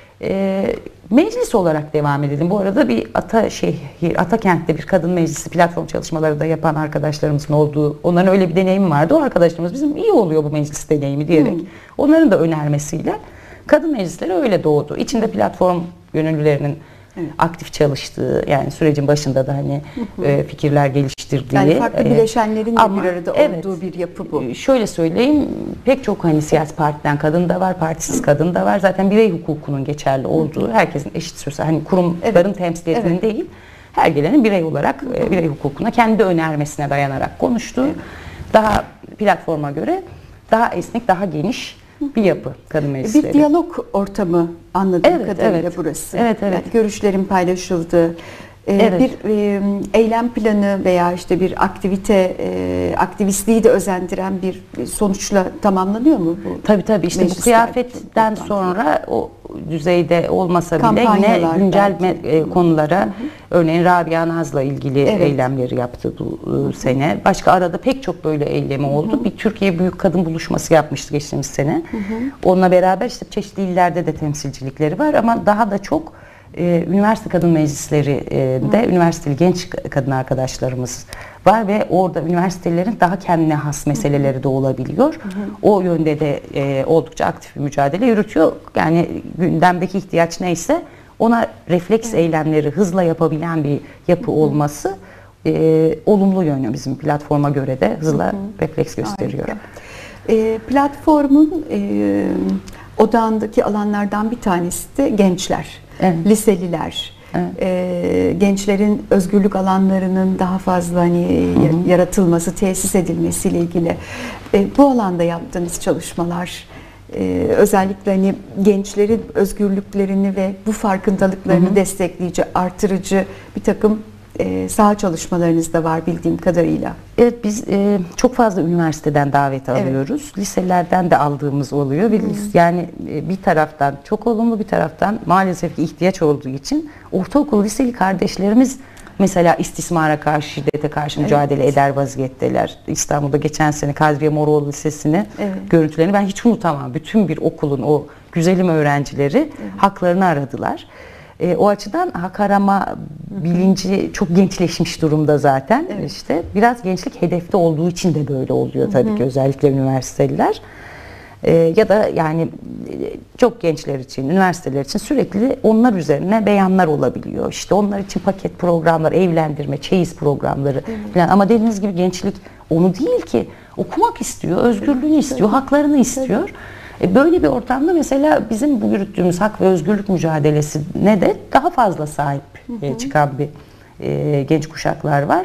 e, meclis olarak devam edelim. Bu arada bir Ataşehir, Atakent'te bir kadın meclisi platform çalışmaları da yapan arkadaşlarımızın olduğu, onların öyle bir deneyimi vardı. O arkadaşlarımız bizim iyi oluyor bu meclis deneyimi diyerek hmm. onların da önermesiyle kadın meclisleri öyle doğdu. İçinde platform gönüllülerinin evet. aktif çalıştığı, yani sürecin başında da hani hı hı. E, fikirler geliştirdiği. Yani farklı bileşenlerin de ama, bir arada evet, olduğu bir yapı bu. Şöyle söyleyeyim, pek çok hani siyasi partiden kadın da var, partisiz kadın da var. Zaten birey hukukunun geçerli olduğu, herkesin eşit sözü, hani kurumların evet. temsiliyetinin evet. değil, her gelenin birey olarak, e, birey hukukuna kendi önermesine dayanarak konuştuğu, evet. daha platforma göre daha esnek, daha geniş, bir yapı kadın meclisleri. Bir diyalog ortamı anladığım Evet, kadarıyla evet. burası. Evet, evet. Yani görüşlerin paylaşıldığı, e, Evet. bir e, eylem planı veya işte bir aktivite, e, aktivistliği de özendiren bir sonuçla tamamlanıyor mu bu? Tabii tabii işte bu meclisler, kıyafetten toplantılar? sonra o düzeyde olmasa bile yine Kampanyalar güncel belki. me- e, konulara, örneğin Rabia Naz'la ilgili Evet. eylemleri yaptı bu e, sene. Başka arada pek çok böyle eylemi oldu. Bir Türkiye Büyük Kadın Buluşması yapmıştı geçtiğimiz sene. Onunla beraber işte çeşitli illerde de temsilcilikleri var ama daha da çok e, üniversite kadın meclisleri e, de üniversiteli genç kadın arkadaşlarımız var ve orada üniversitelerin daha kendine has meseleleri de olabiliyor. O yönde de e, oldukça aktif bir mücadele yürütüyor. Yani gündemdeki ihtiyaç neyse ona refleks eylemleri hızla yapabilen bir yapı olması e, olumlu yönü bizim platforma göre de hızla refleks gösteriyor. Harika. E, platformun e, odağındaki alanlardan bir tanesi de gençler, Evet. liseliler. Evet. E, gençlerin özgürlük alanlarının daha fazla hani ya- yaratılması, tesis edilmesiyle ilgili e, bu alanda yaptığınız çalışmalar, e, özellikle hani gençlerin özgürlüklerini ve bu farkındalıklarını destekleyici, artırıcı bir takım e, saha çalışmalarınız da var bildiğim kadarıyla. Evet, biz e, çok fazla üniversiteden davet alıyoruz. Liselerden de aldığımız oluyor. Ve lis- yani e, bir taraftan çok olumlu, bir taraftan maalesef ki ihtiyaç olduğu için ortaokul liseli kardeşlerimiz mesela istismara karşı, şiddete karşı mücadele eder vaziyetteler. İstanbul'da geçen sene Kadriye Moroğlu Lisesi'nin Evet. görüntülerini ben hiç unutamam. Bütün bir okulun o güzelim öğrencileri haklarını aradılar. E, o açıdan hak arama bilinci çok gençleşmiş durumda zaten. Evet. İşte biraz gençlik hedefte olduğu için de böyle oluyor tabii ki özellikle üniversiteliler. E, ya da yani e, çok gençler için, üniversiteler için sürekli onlar üzerine beyanlar olabiliyor. İşte onlar için paket programlar, evlendirme, çeyiz programları falan. Ama dediğiniz gibi gençlik onu değil ki. Okumak istiyor, özgürlüğünü istiyor, haklarını istiyor. E, Böyle bir ortamda mesela bizim bu yürüttüğümüz hak ve özgürlük mücadelesine de daha fazla sahip e, çıkan bir e, genç kuşaklar var.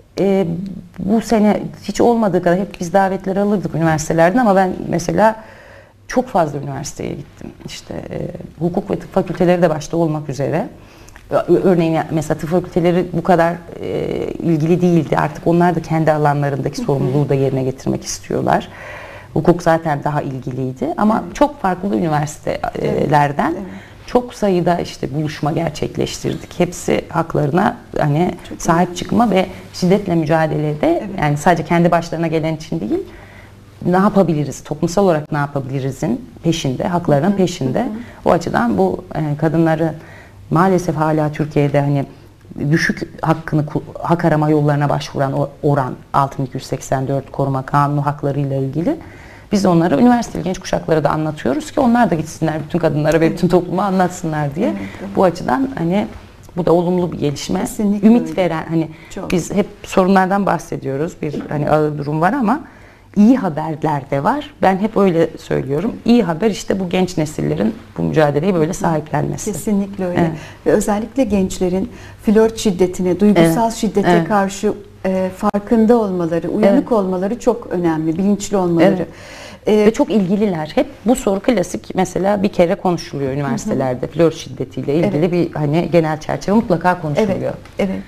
E, bu sene hiç olmadığı kadar hep biz davetleri alırdık üniversitelerden ama ben mesela çok fazla üniversiteye gittim. İşte e, hukuk ve tıp fakülteleri de başta olmak üzere. Ö- Örneğin mesela tıp fakülteleri bu kadar e, ilgili değildi. Artık onlar da kendi alanlarındaki sorumluluğu da yerine getirmek istiyorlar. Hukuk zaten daha ilgiliydi ama çok farklı üniversitelerden Evet, evet. çok sayıda işte buluşma gerçekleştirdik. Hepsi haklarına hani sahip çıkma ve şiddetle mücadelede yani sadece kendi başlarına gelen için değil, ne yapabiliriz, toplumsal olarak ne yapabilirizin peşinde, haklarının peşinde. O açıdan bu e, kadınları maalesef hala Türkiye'de hani düşük hakkını hak arama yollarına başvuran o oran altı bin iki yüz seksen dört koruma kanunu haklarıyla ilgili biz onları üniversiteli genç kuşaklara da anlatıyoruz ki onlar da gitsinler bütün kadınlara ve bütün topluma anlatsınlar diye. Evet, evet. Bu açıdan hani bu da olumlu bir gelişme. Kesinlikle Ümit öyle. veren hani Çok. biz hep sorunlardan bahsediyoruz. Bir hani ağır durum var ama iyi haberler de var. Ben hep öyle söylüyorum. İyi haber işte bu genç nesillerin bu mücadeleyi böyle sahiplenmesi. Kesinlikle öyle. Evet. Ve özellikle gençlerin flört şiddetine, duygusal Evet, şiddete evet. karşı e, farkında olmaları, uyanık Evet. olmaları çok önemli, bilinçli olmaları. Evet. E, Ve çok ilgililer. Hep bu soru klasik mesela bir kere konuşuluyor üniversitelerde. Flört şiddetiyle ilgili Evet. bir hani genel çerçeve mutlaka konuşuluyor. Evet, evet.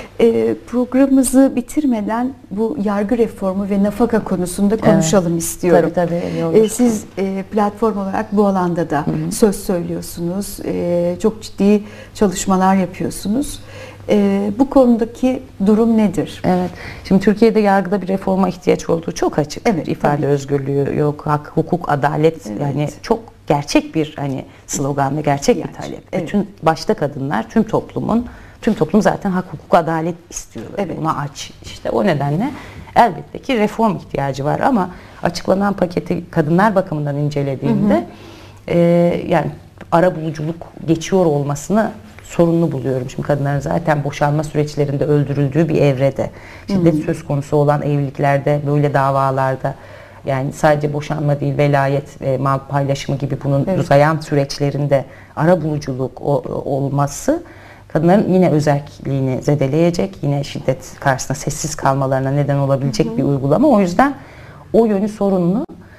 E, programımızı bitirmeden bu yargı reformu ve nafaka konusunda konuşalım istiyorum. Tabii tabii. iyi olur. E, siz e, platform olarak bu alanda da söz söylüyorsunuz. E, çok ciddi çalışmalar yapıyorsunuz. E, bu konudaki durum nedir? Evet. Şimdi Türkiye'de yargıda bir reforma ihtiyaç olduğu çok açık. Evet, İfade tabii. özgürlüğü yok, hak, hukuk, adalet Evet. yani çok gerçek bir hani slogan ve gerçek bir İhtiyaç, talep. evet. Bütün başta kadınlar, tüm toplumun, tüm toplum zaten hak, hukuk, adalet istiyor. Evet. Buna aç. İşte o nedenle elbette ki reform ihtiyacı var ama açıklanan paketi kadınlar bakımından incelediğimde e, yani arabuluculuk geçiyor olmasını sorunlu buluyorum. Şimdi kadınların zaten boşanma süreçlerinde öldürüldüğü bir evrede, şiddet söz konusu olan evliliklerde, böyle davalarda yani sadece boşanma değil, velayet ve mal paylaşımı gibi bunun Evet. uzayan süreçlerinde arabuluculuk o- olması kadınların yine özerkliğini zedeleyecek, yine şiddet karşısında sessiz kalmalarına neden olabilecek bir uygulama. O yüzden o yönü sorunlu.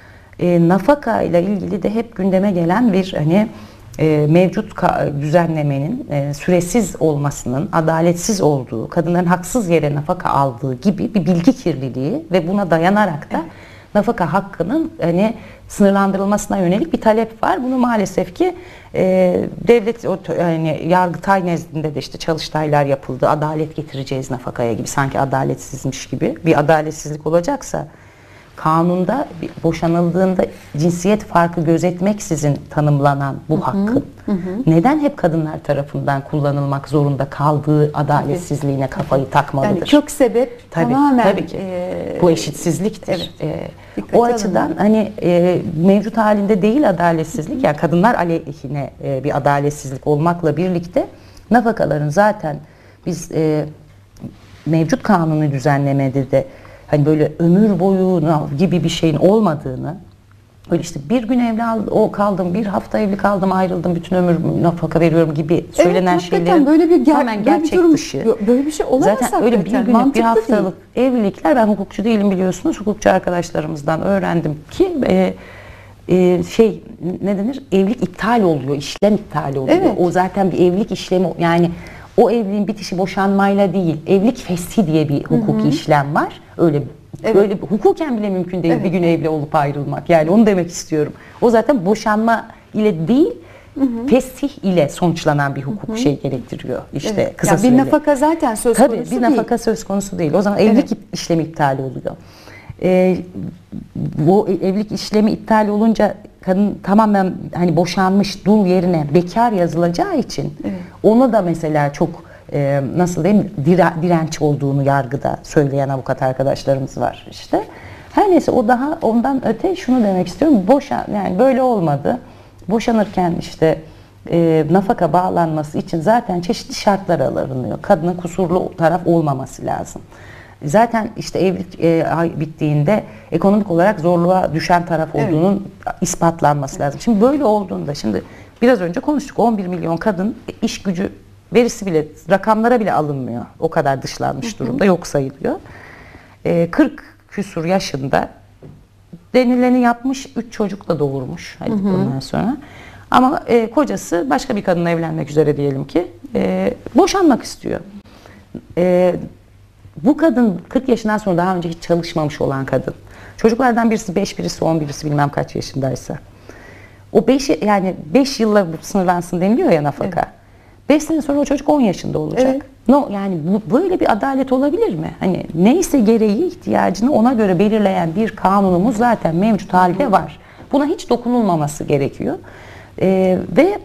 E, nafaka ile ilgili de hep gündeme gelen bir hani e, mevcut ka- düzenlemenin e, süresiz olmasının, adaletsiz olduğu, kadınların haksız yere nafaka aldığı gibi bir bilgi kirliliği ve buna dayanarak da evet. nafaka hakkının hani sınırlandırılmasına yönelik bir talep var. Bunu maalesef ki e, devlet yani Yargıtay nezdinde de işte çalıştaylar yapıldı. Adalet getireceğiz nafakaya gibi, sanki adaletsizmiş gibi. Bir adaletsizlik olacaksa kanunda boşanıldığında cinsiyet farkı gözetmeksizin tanımlanan bu hı hı, hakkın hı. neden hep kadınlar tarafından kullanılmak zorunda kaldığı adaletsizliğine kafayı takmalıdır. Yani kök sebep tabii, tamamen tabii ki. E, bu eşitsizliktir. Evet. E, o açıdan alın. hani e, mevcut halinde değil adaletsizlik, hı hı. yani kadınlar aleyhine e, bir adaletsizlik olmakla birlikte nafakaların zaten biz e, mevcut kanuni düzenlemede de hani böyle ömür boyu gibi bir şeyin olmadığını, öyle işte bir gün evli o kaldım, bir hafta evli kaldım, ayrıldım, bütün ömür nafaka veriyorum gibi söylenen evet, şeylerin böyle bir ger- hemen gerçek bir durum, dışı. Böyle bir şey olamaz. Zaten öyle bir günlük bir haftalık değil. Evlilikler, ben hukukçu değilim biliyorsunuz, hukukçu arkadaşlarımızdan öğrendim ki e, e, şey ne denir, evlilik iptal oluyor, işlem iptal oluyor. Evet. O zaten bir evlilik işlemi, yani o evliliğin bitişi boşanmayla değil, evlilik feshi diye bir hukuki hı hı. işlem var. Öyle evet. böyle hukuken bile mümkün değil evet. bir gün evli olup ayrılmak. Yani onu demek istiyorum. O zaten boşanma ile değil, hı hı. fesih ile sonuçlanan bir hukuk hı hı. şey gerektiriyor. İşte evet. kısa yani bir nafaka zaten söz Tabii, konusu değil. Tabii bir nafaka söz konusu değil. O zaman evlilik evet. işlemi iptal oluyor. Ee, bu evlilik işlemi iptal olunca kadın tamamen hani boşanmış dul yerine bekar yazılacağı için evet. onu da mesela çok e, nasıl diyeyim dire, direnç olduğunu yargıda söyleyen avukat arkadaşlarımız var işte. Her neyse, o daha ondan öte şunu demek istiyorum. Boşan yani böyle olmadı. Boşanırken işte e, nafaka bağlanması için zaten çeşitli şartlar alınıyor. Kadının kusurlu taraf olmaması lazım. Zaten işte evlilik e, bittiğinde ekonomik olarak zorluğa düşen taraf olduğunun evet. ispatlanması lazım. Şimdi böyle olduğunda, şimdi biraz önce konuştuk, on bir milyon kadın iş gücü verisi bile, rakamlara bile alınmıyor. O kadar dışlanmış hı hı. durumda, yok sayılıyor. E, kırk küsur yaşında denileni yapmış, üç çocuk da doğurmuş. Hadi hı hı. ondan sonra. Ama e, kocası başka bir kadınla evlenmek üzere diyelim ki e, boşanmak istiyor. E, Bu kadın kırk yaşından sonra daha önce hiç çalışmamış olan kadın. Çocuklardan birisi beş, birisi on, birisi bilmem kaç yaşındaysa. O beş, yani beş yılla sınırlansın deniliyor ya nafaka. Evet. beş sene sonra o çocuk on yaşında olacak. Evet. No, yani bu, böyle bir adalet olabilir mi? Hani neyse gereği, ihtiyacını ona göre belirleyen bir kanunumuz zaten mevcut halde var. Buna hiç dokunulmaması gerekiyor. Ee, ve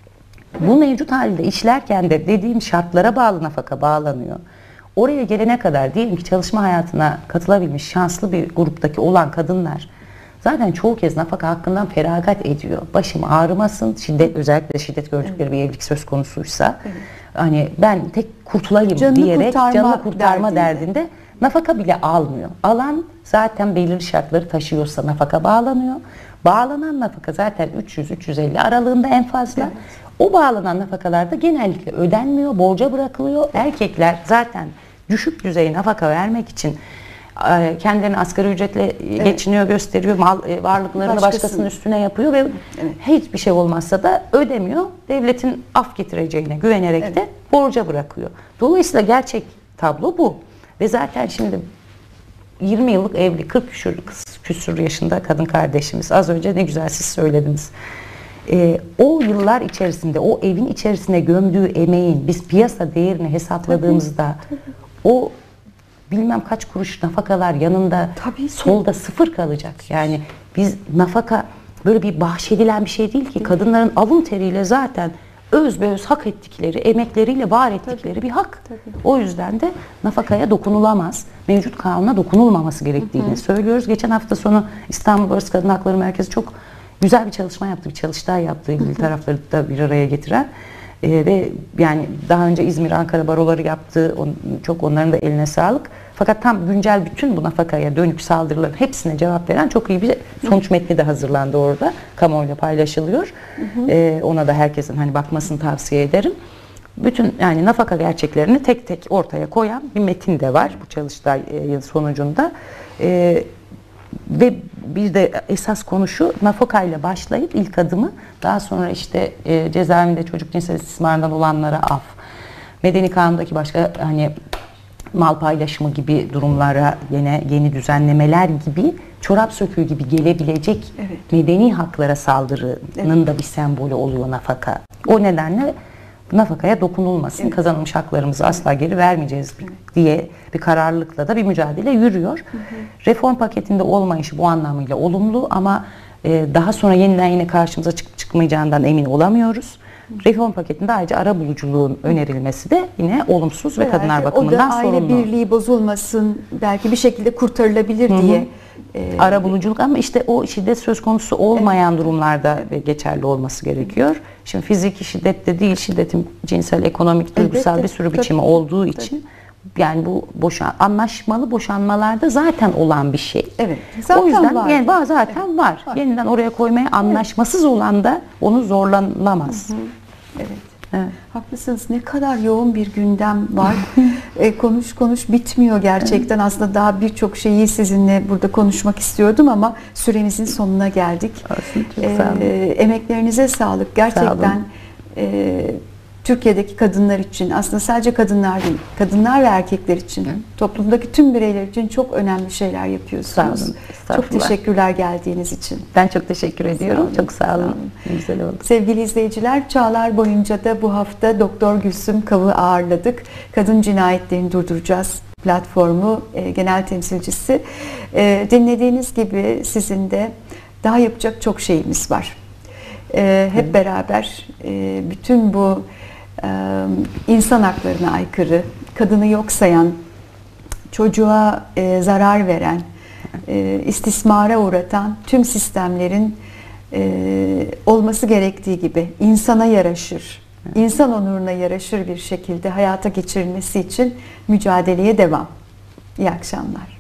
bu mevcut halde işlerken de dediğim şartlara bağlı nafaka bağlanıyor. Oraya gelene kadar diyelim ki çalışma hayatına katılabilmiş şanslı bir gruptaki olan kadınlar zaten çoğu kez nafaka hakkından feragat ediyor. Başım ağrımasın, şiddet, özellikle şiddet gördükleri evet. bir evlilik söz konusuysa evet. hani ben tek kurtulayım canını diyerek kurtarma canını kurtarma derdinde. derdinde nafaka bile almıyor. Alan zaten belirli şartları taşıyorsa nafaka bağlanıyor. Bağlanan nafaka zaten üç yüz üç yüz elli aralığında en fazla. Evet. O bağlanan nafakalar da genellikle ödenmiyor, borca bırakılıyor. Erkekler zaten düşük düzey nafaka vermek için kendilerini asgari ücretle evet. geçiniyor, gösteriyor, mal varlıklarını Başkasının. başkasının üstüne yapıyor ve evet. hiçbir şey olmazsa da ödemiyor. Devletin af getireceğine güvenerek evet. de borca bırakıyor. Dolayısıyla gerçek tablo bu. Ve zaten şimdi yirmi yıllık evli, kırk küsur, küsur yaşında kadın kardeşimiz, az önce ne güzel siz söylediniz. Ee, o yıllar içerisinde, o evin içerisine gömdüğü emeğin biz piyasa değerini hesapladığımızda tabii, tabii. o bilmem kaç kuruş nafakalar yanında tabii solda sıfır kalacak. Yani biz nafaka böyle bir bahşedilen bir şey değil ki. Kadınların alın teriyle zaten özbeöz hak ettikleri, emekleriyle var ettikleri tabii. bir hak. Tabii. O yüzden de nafakaya dokunulamaz. Mevcut kanuna dokunulmaması gerektiğini hı hı. söylüyoruz. Geçen hafta sonu İstanbul Barış Kadın Hakları Merkezi çok güzel bir çalışma yaptı, bir çalıştay yaptı, ilgili tarafları da bir araya getiren ee, ve yani daha önce İzmir, Ankara baroları yaptı, on, çok onların da eline sağlık. Fakat tam güncel bütün bu nafakaya dönük saldırıların hepsine cevap veren çok iyi bir sonuç metni de hazırlandı orada, kamuoyuyla paylaşılıyor. Hı hı. Ee, ona da herkesin hani bakmasını tavsiye ederim. Bütün yani nafaka gerçeklerini tek tek ortaya koyan bir metin de var bu çalıştay e, sonucunda. E, ve bir de esas konu şu, nafakayla başlayıp ilk adımı, daha sonra işte e, cezaevinde çocuk cinsel istismarından olanlara af, medeni kanundaki başka hani mal paylaşımı gibi durumlara yine yeni düzenlemeler gibi, çorap söküğü gibi gelebilecek evet. medeni haklara saldırının evet. da bir sembolü oluyor nafaka. O nedenle nafakaya dokunulmasın, evet. kazanılmış haklarımızı evet. asla geri vermeyeceğiz evet. diye bir kararlılıkla da bir mücadele yürüyor. Hı hı. Reform paketinde olmayışı bu anlamıyla olumlu ama e, daha sonra yeniden yine karşımıza çıkıp çıkmayacağından emin olamıyoruz. Reform paketinde ayrıca arabuluculuğun önerilmesi de yine olumsuz ve kadınlar bakımından sorunlu. O da aile birliği bozulmasın, belki bir şekilde kurtarılabilir Hı-hı. diye. E, arabuluculuk ama işte o şiddet söz konusu olmayan evet. durumlarda geçerli olması gerekiyor. Evet. Şimdi fiziki şiddette değil, şiddetin cinsel, ekonomik, duygusal Elbette. bir sürü Tabii. biçimi olduğu Tabii. için yani bu boşan anlaşmalı boşanmalarda zaten olan bir şey. Evet. Zaten o yüzden var. yani zaten evet. var. var. Yeniden oraya koymaya anlaşmasız evet. olan da onu zorlanamaz. Hı hı. Evet. Evet. Haklısınız. Ne kadar yoğun bir gündem var. e, konuş konuş bitmiyor gerçekten. Evet. Aslında daha birçok şeyi sizinle burada konuşmak istiyordum ama süremizin sonuna geldik. Olsun, çok sağ olun. E, emeklerinize sağlık. Gerçekten e, Türkiye'deki kadınlar için, aslında sadece kadınlar değil, kadınlar ve erkekler için, Hı. toplumdaki tüm bireyler için çok önemli şeyler yapıyorsunuz. Sağ olun. Çok teşekkürler geldiğiniz için. Ben çok teşekkür ediyorum. Sağ olun. Çok sağ olun. Sağ olun. Güzel oldu. Sevgili izleyiciler, Çağlar boyunca da bu hafta Doktor Gülsüm Kav'ı ağırladık. Kadın Cinayetlerini Durduracağız platformu e, genel temsilcisi. E, dinlediğiniz gibi sizin de daha yapacak çok şeyimiz var. E, hep Hı. beraber e, bütün bu insan haklarına aykırı, kadını yok sayan, çocuğa e, zarar veren, e, istismara uğratan tüm sistemlerin e, olması gerektiği gibi insana yaraşır, insan onuruna yaraşır bir şekilde hayata geçirilmesi için mücadeleye devam. İyi akşamlar.